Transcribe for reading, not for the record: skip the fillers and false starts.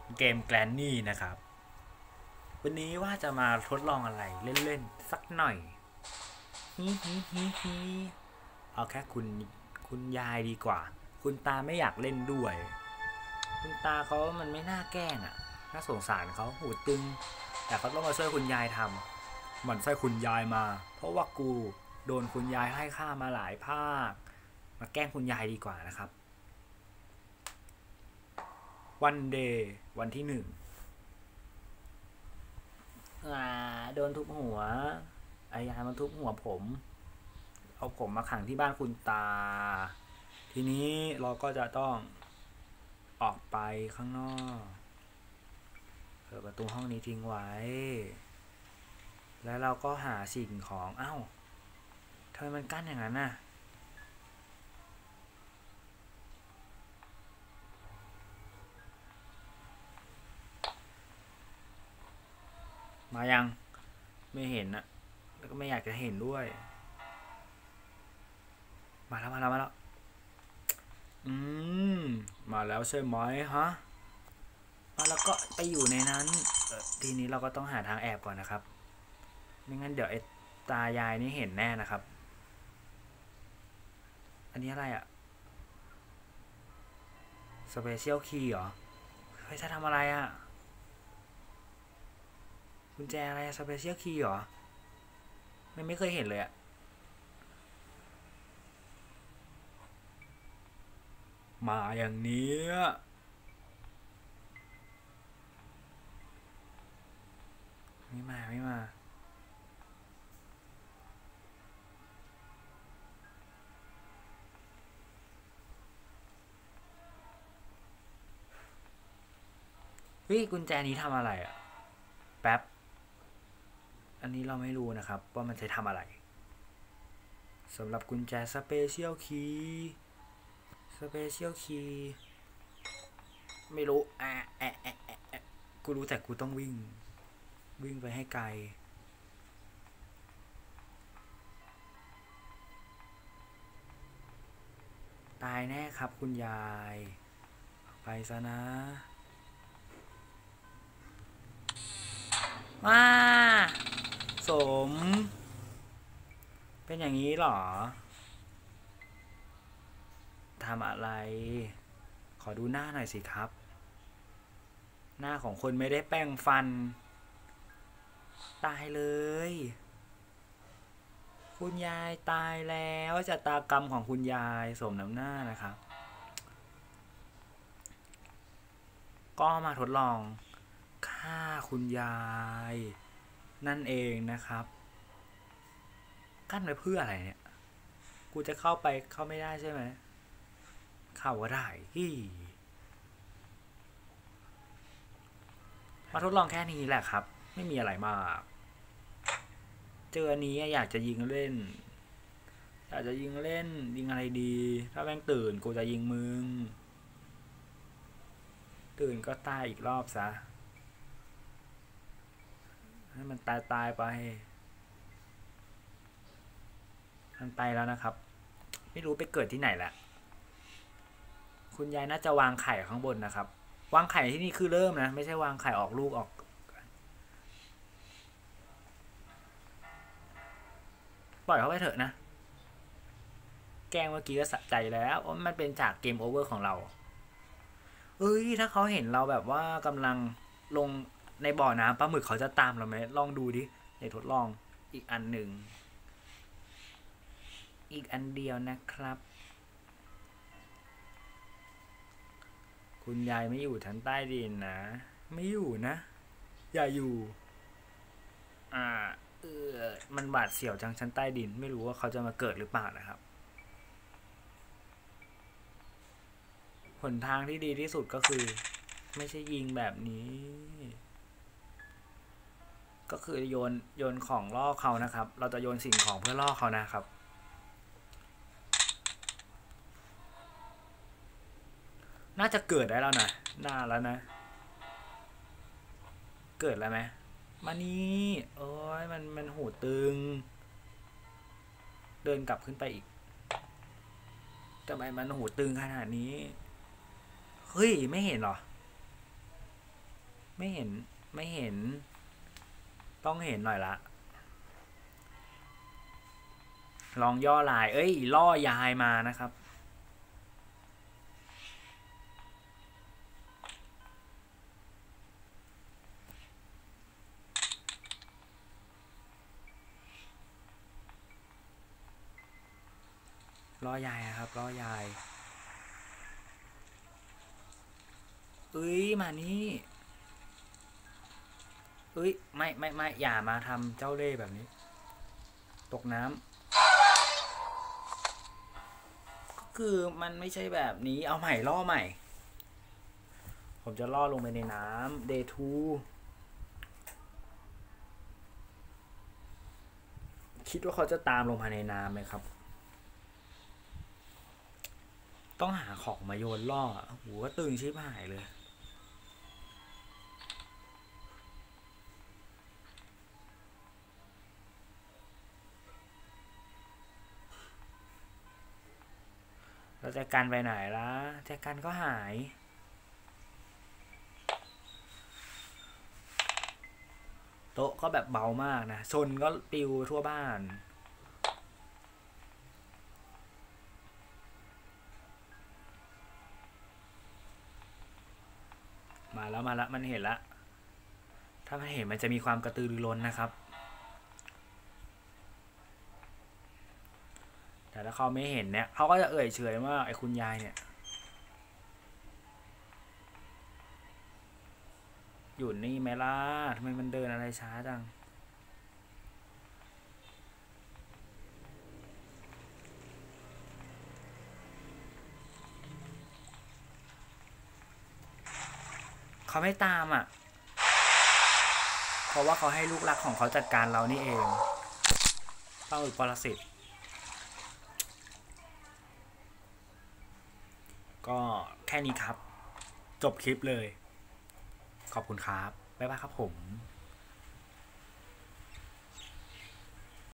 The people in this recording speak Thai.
เกมแกลนนี่นะครับวันนี้ว่าจะมาทดลองอะไรเล่นๆสักหน่อยฮิฮิฮิฮิเอาแค่คุณยายดีกว่าคุณตาไม่อยากเล่นด้วยคุณตาเขามันไม่น่าแกล้งอ่ะน่าสงสารเขาหูตึงแต่เขาต้องมาช่วยคุณยายทำหมันไส้คุณยายมาเพราะว่ากูโดนคุณยายให้ฆ่ามาหลายภาคมาแกล้งคุณยายดีกว่านะครับวันเดย์วันที่1โดนทุบหัวไอ้ยายมันทุบหัวผมเอาผมมาขังที่บ้านคุณตาทีนี้เราก็จะต้องออกไปข้างนอกเปิดประตูห้องนี้ทิ้งไว้แล้วเราก็หาสิ่งของเอ้าทำไมมันกั้นอย่างนั้นน่ะมายังไม่เห็นนะแล้วก็ไม่อยากจะเห็นด้วยมาแล้วอืมมาแล้วใช่ไหมฮะแล้วก็ไปอยู่ในนั้นทีนี้เราก็ต้องหาทางแอบก่อนนะครับไม่งั้นเดี๋ยวไอ้ตายายนี่เห็นแน่นะครับอันนี้อะไรอะสเปเชียลคีย์เหรอเฮ้ยจะทำอะไรอะกุญแจอะไรสเปเชียลคีย์เหรอไม่เคยเห็นเลยอะมาอย่างนี้ไม่มาเฮ้ยกุญแจนี้ทำอะไรอะแป๊บอันนี้เราไม่รู้นะครับว่ามันจะทำอะไรสำหรับกุญแจสเปเชียลคีย์ไม่รู้กูรู้แต่กูต้องวิ่งไปให้ไกลตายแน่ครับคุณยายไปซะนะว้าสมเป็นอย่างนี้หรอทำอะไรขอดูหน้าหน่อยสิครับหน้าของคนไม่ได้แป้งฟันตายเลยคุณยายตายแล้วชะตากรรมของคุณยายสมน้ำหน้านะครับก็มาทดลองฆ่าคุณยายนั่นเองนะครับกั้นไว้เพื่ออะไรเนี่ยกูจะเข้าไปเข้าไม่ได้ใช่ไหมเข้าก็ได้มาทดลองแค่นี้แหละครับไม่มีอะไรมากเจออันนี้อยากจะยิงเล่นยิงอะไรดีถ้าแม่งตื่นกูจะยิงมึงตื่นก็ตายอีกรอบซะให้มันตายไปมันไปแล้วนะครับไม่รู้ไปเกิดที่ไหนแหละคุณยายน่าจะวางไข่ข้างบนนะครับวางไข่ที่นี่คือเริ่มนะไม่ใช่วางไข่ออกลูกออกปล่อยเขาไปเถอะนะแกล้งเมื่อกี้ก็สะใจแล้วมันเป็นฉากเกมโอเวอร์ของเราเอ้ยถ้าเขาเห็นเราแบบว่ากำลังลงในบ่อน้ำปลาหมึกเขาจะตามเราไหมลองดูดิเดี๋ยวทดลองอีกอันหนึ่งอีกอันเดียวนะครับคุณยายไม่อยู่ชั้นใต้ดินนะไม่อยู่นะอย่าอยู่อ่าเออมันบาดเสียวจังชั้นใต้ดินไม่รู้ว่าเขาจะมาเกิดหรือเปล่านะครับหนทางที่ดีที่สุดก็คือไม่ใช่ยิงแบบนี้ก็คือโยนของล่อเขานะครับเราจะโยนสิ่งของเพื่อล่อเขานะครับน่าจะเกิดได้แล้วนะน่าแล้วนะเกิดแล้วไหมมานี่โอ้ยมันหูตึงเดินกลับขึ้นไปอีกทำไมมันหูตึงขนาดนี้เฮ้ยไม่เห็นหรอไม่เห็นไม่เห็น ต้องเห็นหน่อยละลองย่อลายเอ้ยล่อยายมานะครับล่อยายครับล่อยายเอ้ยมานี่เอ้ยไม่อย่ามาทำเจ้าเล่ห์แบบนี้ตกน้ำก็คือมันไม่ใช่แบบนี้เอาใหม่ล่อใหม่ ผมจะล่อลงไปในน้ำ day 2คิดว่าเขาจะตามลงมาในน้ำไหมครับต้องหาของมาโยนล่อหัวตึงชิบหายเลยแล้วแจกันไปไหนล่ะแจกันก็หายโต๊ะก็แบบเบามากนะชนก็ปิวทั่วบ้านมาแล้วมันเห็นละถ้ามันเห็นมันจะมีความกระตือรือร้นนะครับแต่ถ้าเขาไม่เห็นเนี่ยเขาก็จะเอ่ยเฉยว่าไอ้คุณยายเนี่ยอยู่นี่ไหมล่ะทำไมมันเดินอะไรช้าจังเขาไม่ตามอ่ะเพราะว่าเขาให้ลูกรักของเขาจัดการเรานี่เองเป้าอึปรสิตก็แค่นี้ครับจบคลิปเลยขอบคุณครับบ๊ายบายครับผม